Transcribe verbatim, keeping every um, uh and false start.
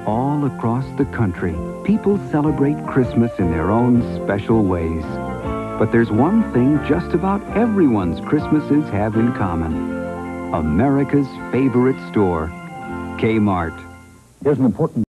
All across the country, people celebrate Christmas in their own special ways. But there's one thing just about everyone's Christmases have in common. America's favorite store, Kmart. Here's an important